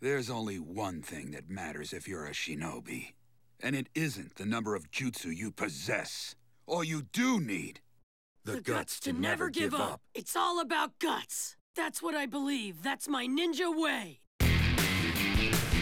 There's only one thing that matters if you're a shinobi. And it isn't the number of jutsu you possess. All you do need... The guts to never give up. It's all about guts. That's what I believe. That's my ninja way.